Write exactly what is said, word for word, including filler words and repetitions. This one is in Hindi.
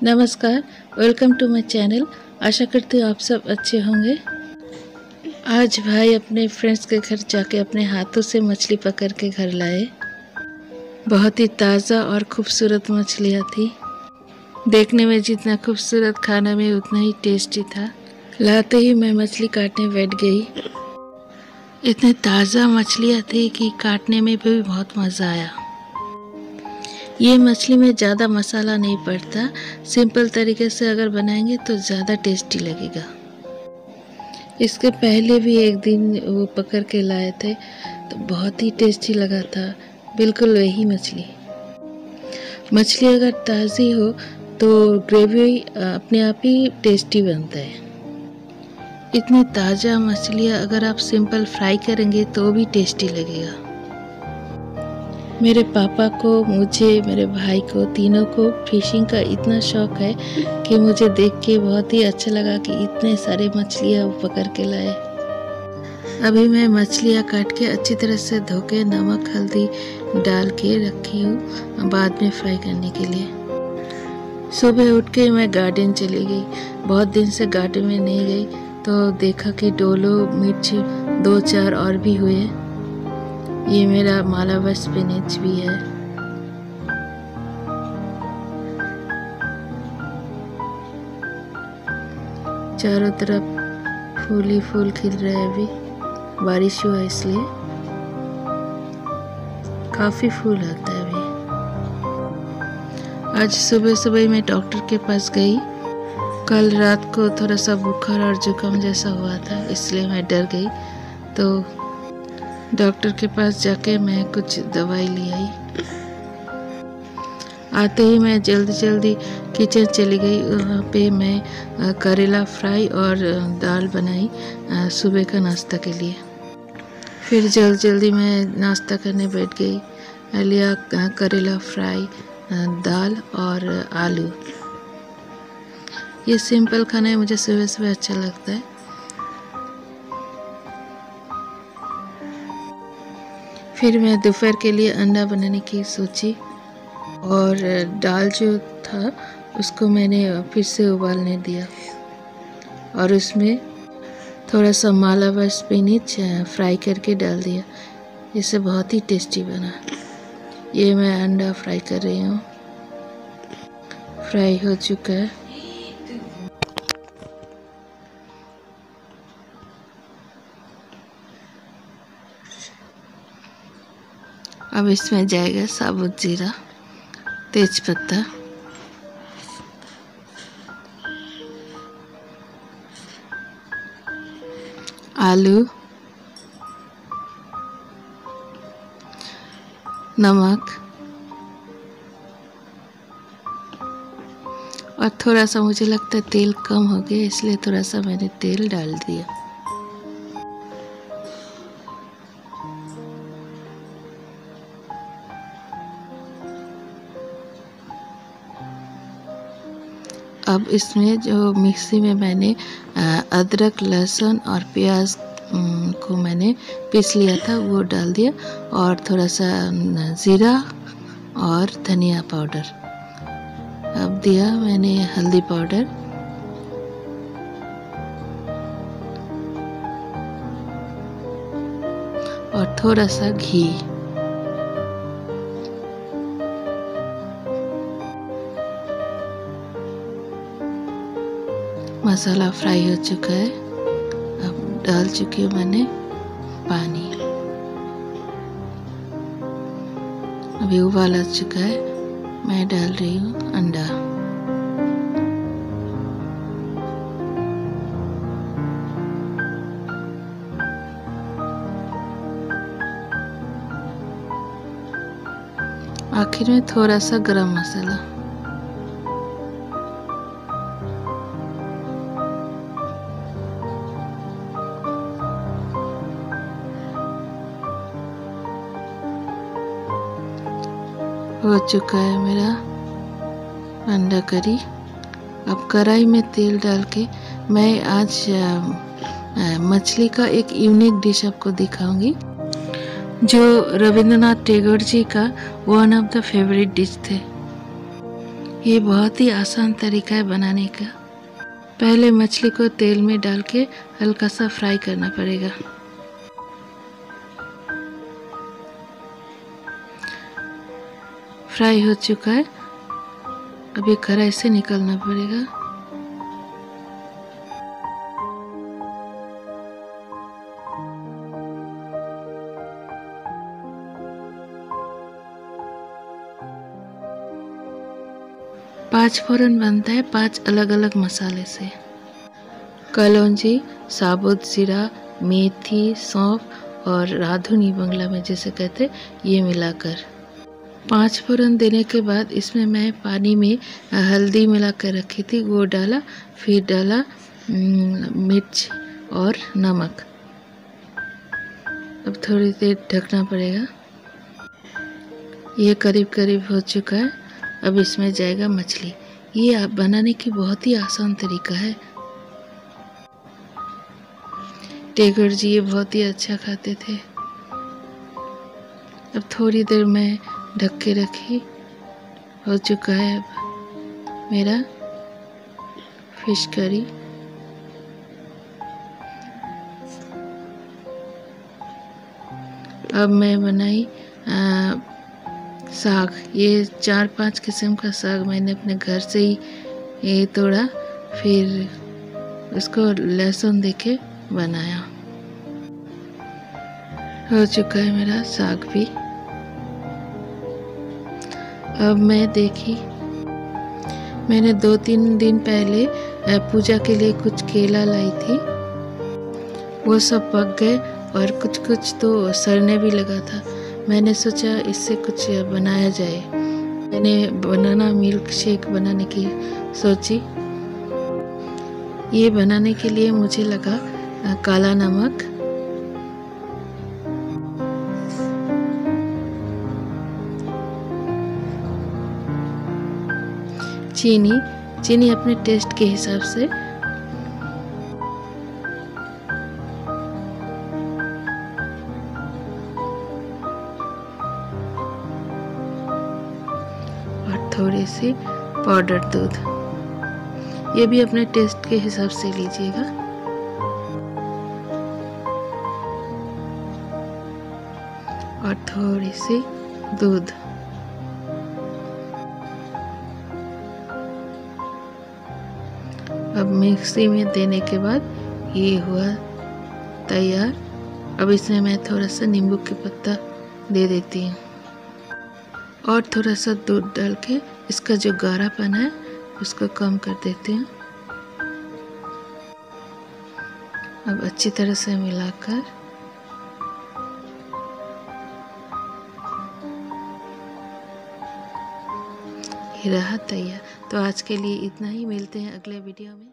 नमस्कार, वेलकम टू माय चैनल। आशा करती हूँ आप सब अच्छे होंगे। आज भाई अपने फ्रेंड्स के घर जाके अपने हाथों से मछली पकड़ के घर लाए। बहुत ही ताज़ा और खूबसूरत मछलियाँ थी। देखने में जितना खूबसूरत, खाना में उतना ही टेस्टी था। लाते ही मैं मछली काटने बैठ गई। इतने ताज़ा मछलियाँ थी कि काटने में भी बहुत मज़ा आया। ये मछली में ज़्यादा मसाला नहीं पड़ता। सिंपल तरीके से अगर बनाएंगे तो ज़्यादा टेस्टी लगेगा। इसके पहले भी एक दिन वो पकड़ के लाए थे तो बहुत ही टेस्टी लगा था। बिल्कुल वही मछली मछली अगर ताज़ी हो तो ग्रेवी अपने आप ही टेस्टी बनता है। इतनी ताज़ा मछलियाँ अगर आप सिंपल फ्राई करेंगे तो भी टेस्टी लगेगा। मेरे पापा को, मुझे, मेरे भाई को, तीनों को फिशिंग का इतना शौक है कि मुझे देख के बहुत ही अच्छा लगा कि इतने सारे मछलियाँ पकड़ के लाए। अभी मैं मछलियाँ काट के अच्छी तरह से धो के नमक हल्दी डाल के रखी हूँ बाद में फ्राई करने के लिए। सुबह उठ के मैं गार्डन चली गई। बहुत दिन से गार्डन में नहीं गई तो देखा कि डोलो मिर्च दो चार और भी हुए। ये मेरा मालाबार स्पिनच भी है। चारों तरफ फूल ही फूल खिल रहे हैं। अभी बारिश हुआ इसलिए काफी फूल आता है। अभी आज सुबह सुबह मैं डॉक्टर के पास गई। कल रात को थोड़ा सा बुखार और जुकाम जैसा हुआ था, इसलिए मैं डर गई। तो डॉक्टर के पास जाके मैं कुछ दवाई ले आई। आते ही मैं जल्दी जल्दी किचन चली गई। वहाँ पे मैं करेला फ्राई और दाल बनाई सुबह का नाश्ता के लिए। फिर जल्दी जल्दी मैं नाश्ता करने बैठ गई। लिया करेला फ्राई, दाल और आलू। ये सिंपल खाना है, मुझे सुबह सुबह अच्छा लगता है। फिर मैं दोपहर के लिए अंडा बनाने की सोची और दाल जो था उसको मैंने फिर से उबालने दिया और उसमें थोड़ा सा मालाबार स्पिनच फ्राई करके डाल दिया। इससे बहुत ही टेस्टी बना। ये मैं अंडा फ्राई कर रही हूँ। फ्राई हो चुका है। अब इसमें जाएगा साबुत जीरा, तेज पत्ता, आलू, नमक और थोड़ा सा, मुझे लगता है तेल कम हो गया इसलिए थोड़ा सा मैंने तेल डाल दिया। अब इसमें जो मिक्सी में मैंने अदरक, लहसुन और प्याज को मैंने पीस लिया था वो डाल दिया और थोड़ा सा ज़ीरा और धनिया पाउडर। अब दिया मैंने हल्दी पाउडर और थोड़ा सा घी। मसाला फ्राई हो चुका है। अब डाल चुकी हूँ मैंने पानी। अभी उबाल आ चुका है। मैं डाल रही हूँ अंडा। आखिर में थोड़ा सा गरम मसाला। हो चुका है मेरा अंडा करी। अब कढ़ाई में तेल डाल के मैं आज मछली का एक यूनिक डिश आपको दिखाऊंगी जो रविंद्रनाथ टैगोर जी का one of the favourite dish थे। ये बहुत ही आसान तरीका है बनाने का। पहले मछली को तेल में डाल के हल्का सा फ्राई करना पड़ेगा। फ्राई हो चुका है, अभी कढ़ाई से निकालना पड़ेगा। पांच फोरन बनता है पांच अलग अलग मसाले से। कलौंजी, साबुत जीरा, मेथी, सौंफ और राधुनी बंगला में जैसे कहते, ये मिलाकर पांच फोरन देने के बाद इसमें मैं पानी में हल्दी मिला कर रखी थी, वो डाला। फिर डाला मिर्च और नमक। अब थोड़ी देर ढकना पड़ेगा। ये करीब करीब हो चुका है। अब इसमें जाएगा मछली। ये आप बनाने की बहुत ही आसान तरीका है। टेगर जी ये बहुत ही अच्छा खाते थे। अब थोड़ी देर मैं ढक के रखी। हो चुका है अब मेरा फिश करी। अब मैं बनाई आ, साग। ये चार पांच किस्म का साग मैंने अपने घर से ही ये तोड़ा, फिर उसको लहसुन देके बनाया। हो चुका है मेरा साग भी। अब मैं देखी, मैंने दो तीन दिन पहले पूजा के लिए कुछ केला लाई थी, वो सब पक गए और कुछ कुछ तो सड़ने भी लगा था। मैंने सोचा इससे कुछ बनाया जाए। मैंने बनाना मिल्क शेक बनाने की सोची। ये बनाने के लिए मुझे लगा काला नमक, चीनी चीनी अपने टेस्ट के हिसाब से, और थोड़ी सी पाउडर दूध। ये भी अपने टेस्ट के हिसाब से लीजिएगा। और थोड़ी सी दूध। अब मिक्सी में देने के बाद ये हुआ तैयार। अब इसमें मैं थोड़ा सा नींबू के पत्ता दे देती हूँ और थोड़ा सा दूध डाल के इसका जो गाढ़ापन है उसको कम कर देती हूँ। अब अच्छी तरह से मिलाकर ये रहा तैयार। तो आज के लिए इतना ही, मिलते हैं अगले वीडियो में।